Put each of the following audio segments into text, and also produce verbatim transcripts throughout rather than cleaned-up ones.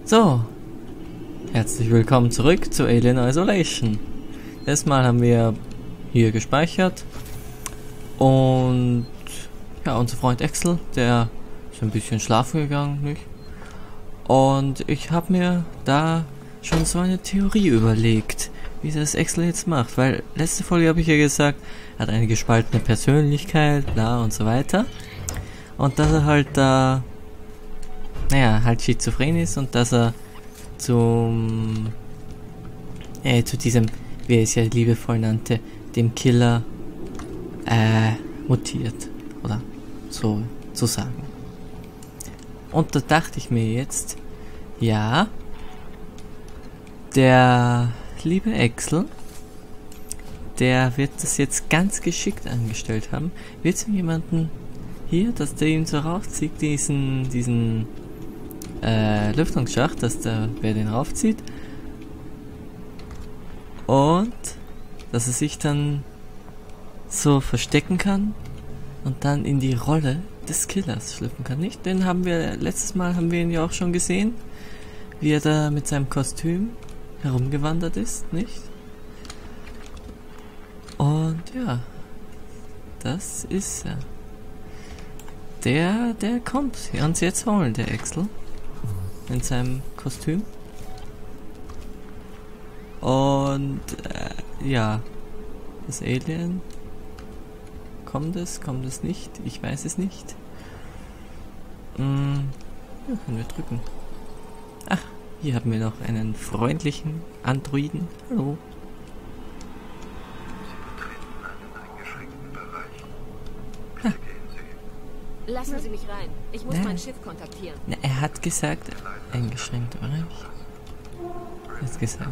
So, herzlich willkommen zurück zu Alien Isolation. Letztes Mal haben wir hier gespeichert und ja, unser Freund Axel, der ist ein bisschen schlafen gegangen, nicht? Und ich habe mir da schon so eine Theorie überlegt, wie das Axel jetzt macht, weil letzte Folge habe ich ja gesagt, er hat eine gespaltene Persönlichkeit, bla und so weiter. Und dass er halt da, naja, halt schizophren ist und dass er zum, äh, zu diesem, wie er es ja liebevoll nannte, dem Killer, äh, mutiert, oder so zu sagen. Und da dachte ich mir jetzt, ja, der liebe Axel, der wird das jetzt ganz geschickt angestellt haben. Wird es jemanden hier, dass der ihn so raufzieht, diesen, diesen äh, Lüftungsschacht, dass der, wer den raufzieht. Und dass er sich dann so verstecken kann und dann in die Rolle des Killers schlüpfen kann, nicht? Den haben wir, letztes Mal haben wir ihn ja auch schon gesehen, wie er da mit seinem Kostüm herumgewandert ist, nicht? Und ja, das ist er. Der, der kommt uns jetzt holen, der Axel. In seinem Kostüm. Und äh, ja, das Alien. Kommt es, kommt es nicht? Ich weiß es nicht. Hm, ja, können wir drücken. Ach, hier haben wir noch einen freundlichen Androiden. Hallo. Ha. Lassen Sie mich rein. Ich muss Nein. mein Schiff kontaktieren. Na, er hat gesagt, eingeschränkt Bereich. Er hat gesagt.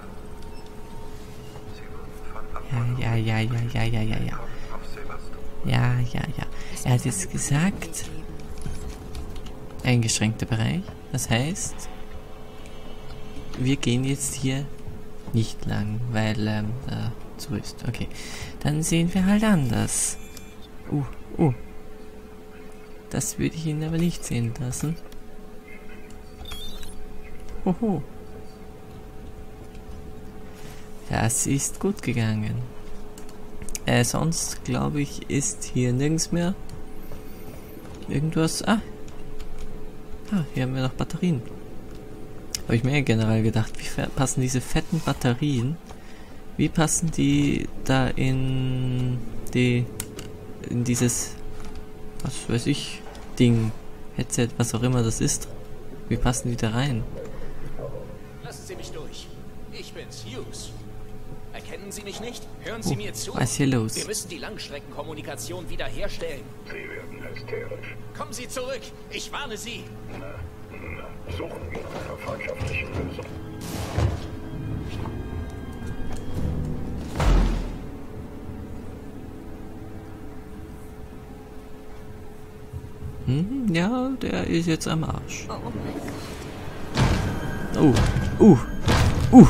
Ja, ja, ja, ja, ja, ja, ja, ja. Ja, ja, ja. Er hat jetzt gesagt, eingeschränkter Bereich. Das heißt, wir gehen jetzt hier nicht lang, weil ähm, da zu ist. Okay, dann sehen wir halt anders. Uh, uh. Das würde ich ihn aber nicht sehen lassen. Hoho. Das ist gut gegangen. Äh, sonst glaube ich, ist hier nirgends mehr irgendwas. Ah. Ah, hier haben wir noch Batterien. Habe ich mir generell gedacht, wie passen diese fetten Batterien? Wie passen die da in die in dieses, was weiß ich, Ding, Headset, was auch immer das ist. Wie passen die da rein? Lassen Sie mich durch. Ich bin's, Hughes. Erkennen Sie mich nicht? Hören Sie Oh, mir zu. was ist hier los? Wir müssen die Langstreckenkommunikation wiederherstellen. Sie werden hysterisch. Kommen Sie zurück. Ich warne Sie. Na, na, suchen wir nach einer freundschaftlichen Lösung. Hm, ja, der ist jetzt am Arsch. Oh mein Gott. Oh, uh, uh.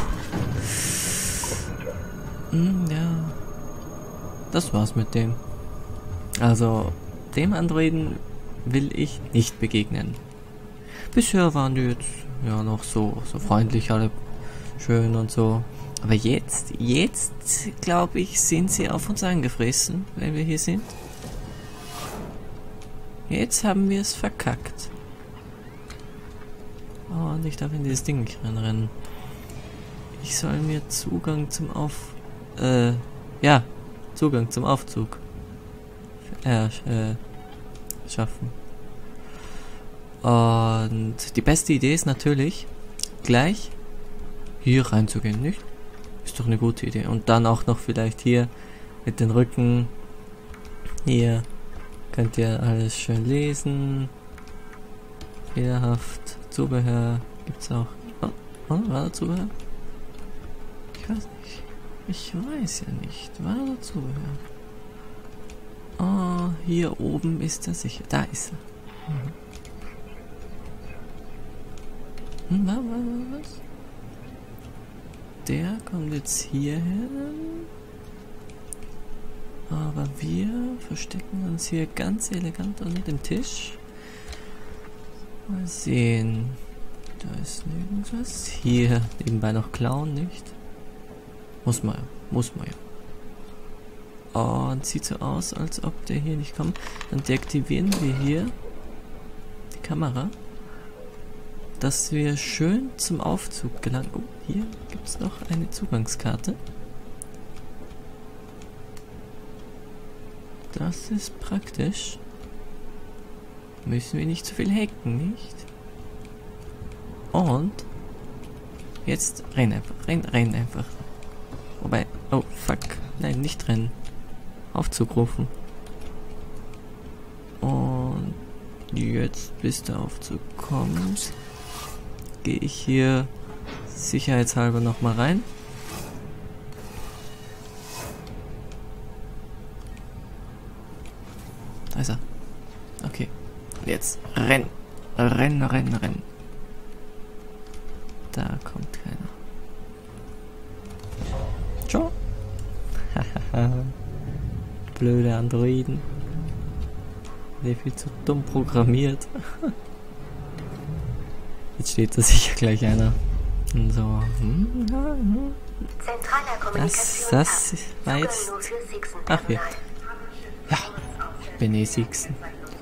Hm, ja. Das war's mit dem. Also, dem Androiden will ich nicht begegnen. Bisher waren die jetzt ja noch so, so freundlich, alle schön und so. Aber jetzt, jetzt, glaube ich, sind sie auf uns angefressen, wenn wir hier sind. Jetzt haben wir es verkackt. Oh, und ich darf in dieses Ding nicht reinrennen. Ich soll mir Zugang zum Auf... Äh, ja, Zugang zum Aufzug äh, äh, schaffen. Und die beste Idee ist natürlich, gleich hier reinzugehen, nicht? Ist doch eine gute Idee. Und dann auch noch vielleicht hier mit den Rücken. Hier könnt ihr alles schön lesen. Fehlerhaft. Zubehör gibt's auch. Oh, oh, war da Zubehör? Ich weiß nicht. Ich weiß ja nicht. War da Zubehör? Oh, hier oben ist er sicher. Da ist er. Mhm. Hm, was, was, was? Der kommt jetzt hierhin. Aber wir verstecken uns hier ganz elegant unter dem Tisch. Mal sehen. Da ist nirgendwas. Hier nebenbei noch klauen, nicht? Muss man ja. Muss man ja. Oh, und sieht so aus, als ob der hier nicht kommt. Dann deaktivieren wir hier die Kamera, dass wir schön zum Aufzug gelangen. Oh, hier gibt es noch eine Zugangskarte. Das ist praktisch. Müssen wir nicht zu viel hacken, nicht? Und jetzt rennen einfach, rennen, rennen einfach. Wobei, oh fuck, nein, nicht rennen. Aufzug rufen. Und jetzt, bis der Aufzug kommt, gehe ich hier sicherheitshalber nochmal rein. Da ist er. Okay. Jetzt renn. Renn, renn, renn. Da kommt keiner. Ciao. Blöde Androiden. Der viel zu dumm programmiert. Jetzt steht da sicher gleich einer. Und so. Hm, ja, hm. Das, das war jetzt. Ach ja. Ja, ich bin eh Sixen.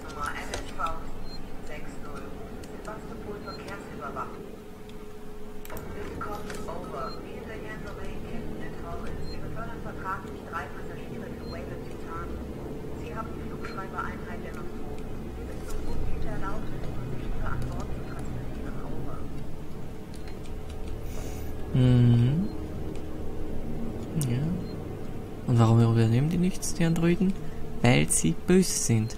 Mhm. Ja. Und warum übernehmen die nichts, die Androiden? Weil sie böse sind.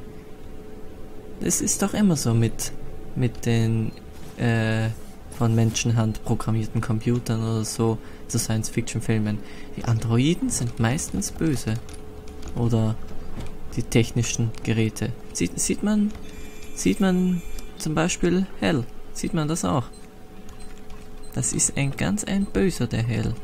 Es ist doch immer so mit, mit den äh, von Menschenhand programmierten Computern oder so, so Science-Fiction-Filmen. Die Androiden sind meistens böse. Oder die technischen Geräte. Sieht, sieht man, sieht man zum Beispiel Hell. Sieht man das auch? Das ist ein ganz ein Böser, der Hell.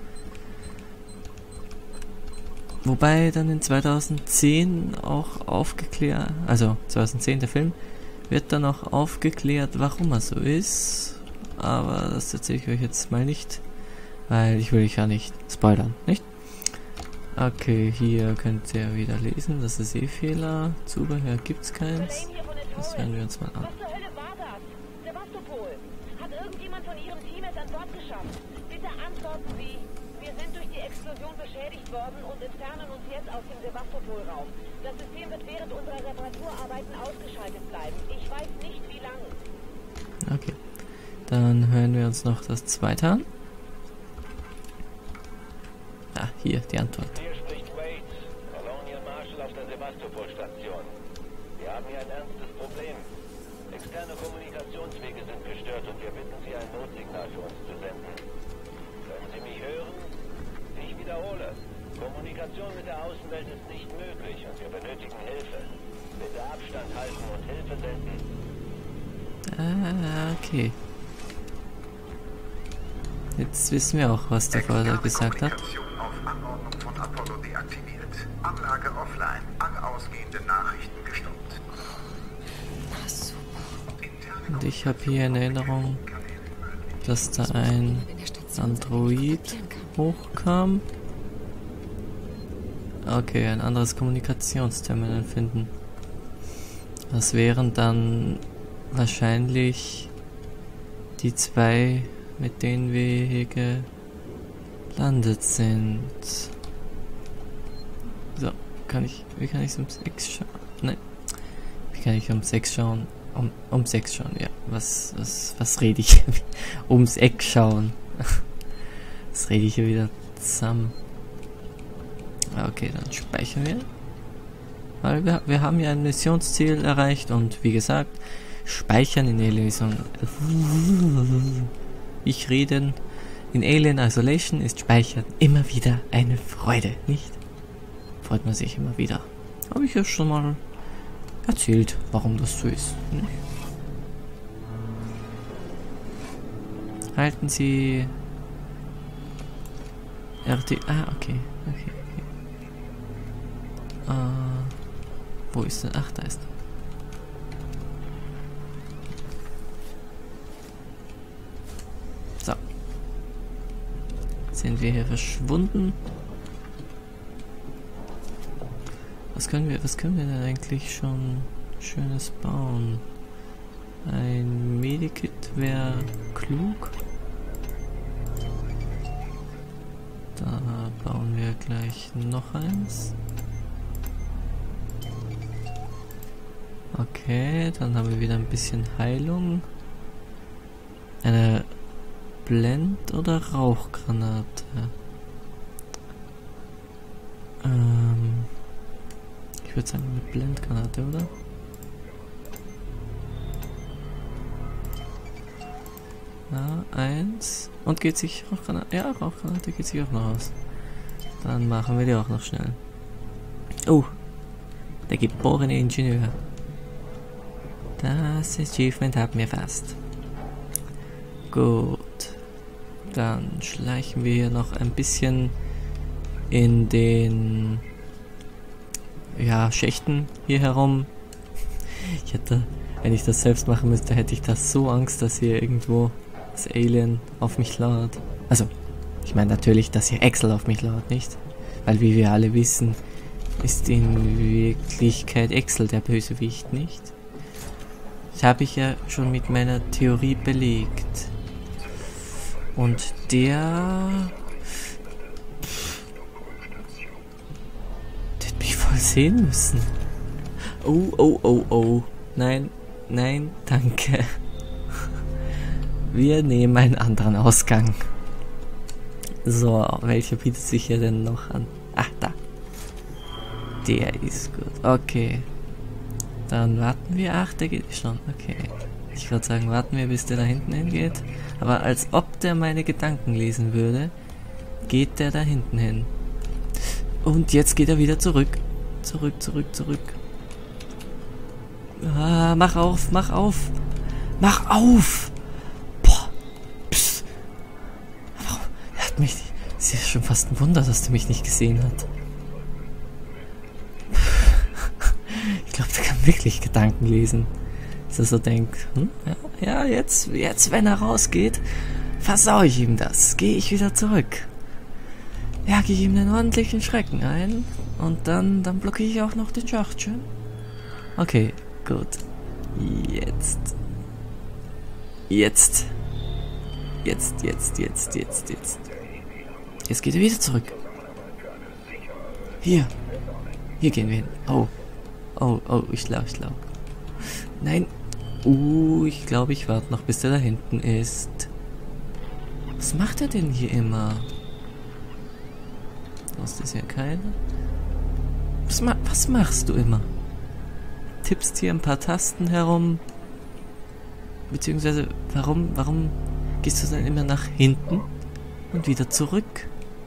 Wobei dann in zweitausendzehn auch aufgeklärt, also zweitausendzehn der Film, wird dann auch aufgeklärt, warum er so ist. Aber das erzähle ich euch jetzt mal nicht, weil ich will euch ja nicht spoilern, nicht? Okay, hier könnt ihr wieder lesen, das ist eh Fehler. Zubehör gibt's keins. Das werden wir uns mal an. Irgendjemand von Ihrem Team ist an Bord geschafft. Bitte antworten Sie. Wir sind durch die Explosion beschädigt worden und entfernen uns jetzt aus dem Sevastopol-Raum. Das System wird während unserer Reparaturarbeiten ausgeschaltet bleiben. Ich weiß nicht, wie lange. Okay. Dann hören wir uns noch das zweite an. Ah, hier, die Antwort. Hier spricht Wade, Colonial Marshal auf der Sevastopol-Station. Wir haben hier ein ernstes Problem. Externe Kommunikationswege sind gestört und wir bitten Sie, ein Notsignal für uns zu senden. Können Sie mich hören? Ich wiederhole. Kommunikation mit der Außenwelt ist nicht möglich und wir benötigen Hilfe. Bitte Abstand halten und Hilfe senden. Ah, okay. Jetzt wissen wir auch, was der Vorder gesagt hat. Auf Anordnung von Apollo deaktiviert. Anlage offline. Alle ausgehenden Nachrichten gestoppt. Und ich habe hier in Erinnerung, dass da ein Android hochkam. Okay, ein anderes Kommunikationsterminal finden. Das wären dann wahrscheinlich die zwei, mit denen wir hier gelandet sind. So, kann ich, wie kann ich ums Eck schauen? Nein, wie kann ich ums Eck schauen? Um, ums Eck schauen, ja. Was, was, was rede ich? Ums Eck schauen. Was rede ich hier wieder zusammen? Okay, dann speichern wir. Weil wir, wir haben ja ein Missionsziel erreicht und wie gesagt, speichern in der Lesung. Ich rede. In Alien Isolation ist Speichern immer wieder eine Freude, nicht? Freut man sich immer wieder. Habe ich ja schon mal erzählt, warum das so ist. Nicht? Halten Sie R T... Ah, okay. Okay, okay. Uh, wo ist denn? Ach, da ist er. sind wir hier verschwunden. Was können wir, was können wir denn eigentlich schon Schönes bauen? Ein Medikit wäre klug. Da bauen wir gleich noch eins. Okay, dann haben wir wieder ein bisschen Heilung. Eine Blend- oder Rauchgranate? Ähm, ich würde sagen eine Blendgranate, oder? Na, eins. Und geht sich Rauchgranate? Ja, Rauchgranate geht sich auch noch aus. Dann machen wir die auch noch schnell. Oh, der geborene Ingenieur. Das Achievement haben wir fast. Gut. Dann schleichen wir hier noch ein bisschen in den ja, Schächten hier herum. Ich hätte, wenn ich das selbst machen müsste, hätte ich das so Angst, dass hier irgendwo das Alien auf mich lauert. Also, ich meine natürlich, dass hier Axel auf mich lauert, nicht? Weil wie wir alle wissen, ist in Wirklichkeit Axel der Bösewicht, nicht? Das habe ich ja schon mit meiner Theorie belegt. Und der... Der hätte mich voll sehen müssen. Oh, oh, oh, oh. Nein, nein, danke. Wir nehmen einen anderen Ausgang. So, welcher bietet sich hier denn noch an? Ach, da. Der ist gut. Okay. Dann warten wir. Ach, der geht schon. Okay. Ich würde sagen, warten wir, bis der da hinten hingeht. Aber als ob der meine Gedanken lesen würde, geht der da hinten hin. Und jetzt geht er wieder zurück. Zurück, zurück, zurück. Ah, mach auf, mach auf. Mach auf! Boah. Psst. Warum? Er hat mich... Es ist schon fast ein Wunder, dass der mich nicht gesehen hat. Ich glaube, der kann wirklich Gedanken lesen. Dass er so denkt, hm, ja, ja, jetzt, jetzt, wenn er rausgeht, versau ich ihm das. Gehe ich wieder zurück. Jage ich ihm einen ordentlichen Schrecken ein. Und dann, dann blockiere ich auch noch den Schacht schön. Okay, gut. Jetzt. Jetzt. Jetzt, jetzt, jetzt, jetzt, jetzt. Jetzt geht er wieder zurück. Hier. Hier gehen wir hin. Oh. Oh, oh, ich glaube, ich glaube. Nein. Uh, ich glaube, ich warte noch, bis der da hinten ist. Was macht er denn hier immer? Das ist ja keiner. Was, ma was machst du immer? Tippst hier ein paar Tasten herum. Beziehungsweise, warum, warum gehst du dann immer nach hinten und wieder zurück?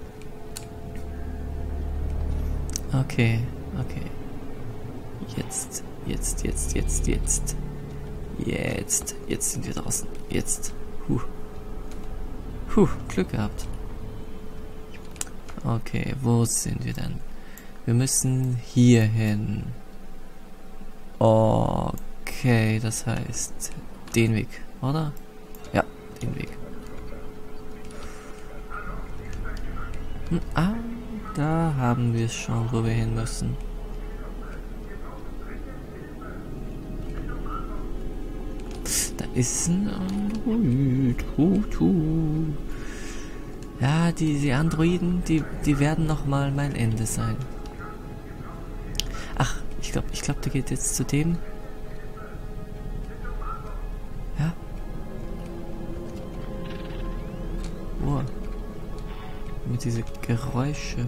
Okay, okay. Jetzt, jetzt, jetzt, jetzt, jetzt. Jetzt, jetzt sind wir draußen. Jetzt. Huh. Huh, Glück gehabt. Okay, wo sind wir denn? Wir müssen hier hin. Okay, das heißt den Weg, oder? Ja, den Weg. Hm, ah, da haben wir es schon, wo wir hin müssen. Da ist ein Android. Hut, hut. Ja, die, die Androiden, die, die werden nochmal mein Ende sein. Ach, ich glaube, ich glaube, der geht jetzt zu dem. Ja. Oh. Mit diese Geräusche.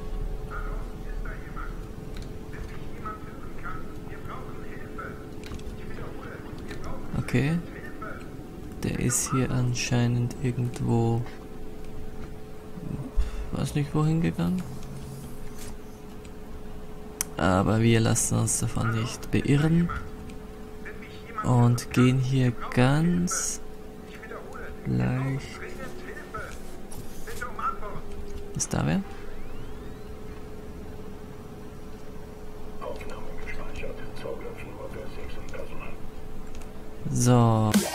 Okay. Der ist hier anscheinend irgendwo... Weiß nicht wohin gegangen. Aber wir lassen uns davon nicht beirren. Und gehen hier ganz leicht... Ist da wer? So.